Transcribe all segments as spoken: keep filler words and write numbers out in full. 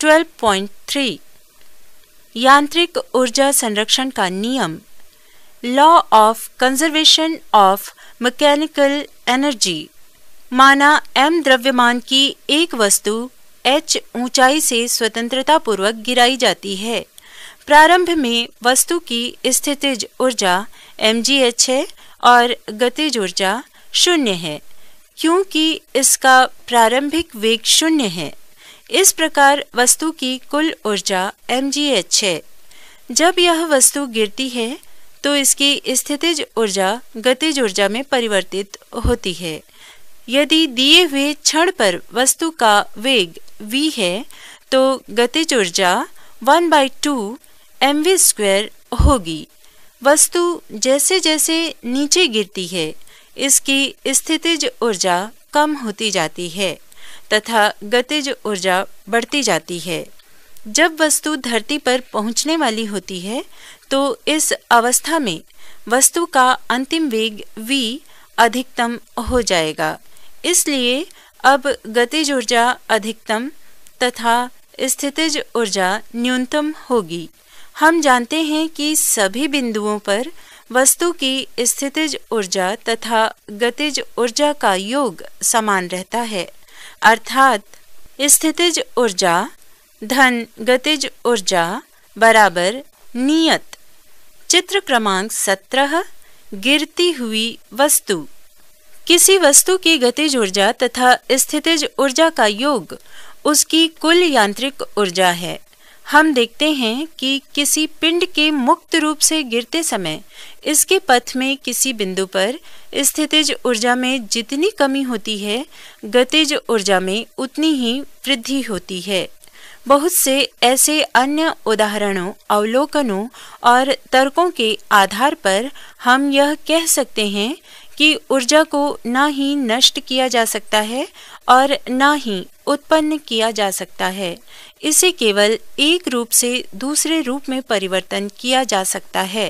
Twelve point three यांत्रिक ऊर्जा संरक्षण का नियम, law of conservation of mechanical energy. माना m द्रव्यमान की एक वस्तु h ऊंचाई से स्वतंत्रता पूर्वक गिराई जाती है। प्रारंभ में वस्तु की स्थितिज ऊर्जा mgh है और गतिज ऊर्जा शून्य है, क्योंकि इसका प्रारंभिक वेग शून्य है। इस प्रकार वस्तु की कुल ऊर्जा mgh है। जब यह वस्तु गिरती है तो इसकी स्थितिज ऊर्जा गतिज ऊर्जा में परिवर्तित होती है। यदि दिए हुए क्षण पर वस्तु का वेग v है तो गतिज ऊर्जा one by two M V square होगी। वस्तु जैसे जैसे नीचे गिरती है इसकी स्थितिज ऊर्जा कम होती जाती है तथा गतिज ऊर्जा बढ़ती जाती है। जब वस्तु धरती पर पहुंचने वाली होती है तो इस अवस्था में वस्तु का अंतिम वेग v अधिकतम हो जाएगा। इसलिए अब गतिज ऊर्जा अधिकतम तथा स्थितिज ऊर्जा न्यूनतम होगी। हम जानते हैं कि सभी बिंदुओं पर वस्तु की स्थितिज ऊर्जा तथा गतिज ऊर्जा का योग समान रहता है, अर्थात स्थितिज ऊर्जा धन गतिज ऊर्जा बराबर नियत। चित्र क्रमांक सत्रह, गिरती हुई वस्तु। किसी वस्तु की गतिज ऊर्जा तथा स्थितिज ऊर्जा का योग उसकी कुल यांत्रिक ऊर्जा है। हम देखते हैं कि किसी पिंड के मुक्त रूप से गिरते समय इसके पथ में किसी बिंदु पर स्थितिज ऊर्जा में जितनी कमी होती है, गतिज ऊर्जा में उतनी ही वृद्धि होती है। बहुत से ऐसे अन्य उदाहरणों, अवलोकनों और तर्कों के आधार पर हम यह कह सकते हैं कि ऊर्जा को न ही नष्ट किया जा सकता है और न ही उत्पन्न किया जा सकता है। इसे केवल एक रूप से दूसरे रूप में परिवर्तन किया जा सकता है,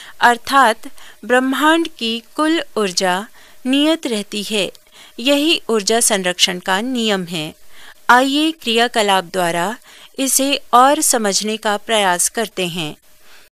अर्थात ब्रह्मांड की कुल ऊर्जा नियत रहती है। यही ऊर्जा संरक्षण का नियम है। आइए क्रियाकलाप द्वारा इसे और समझने का प्रयास करते हैं।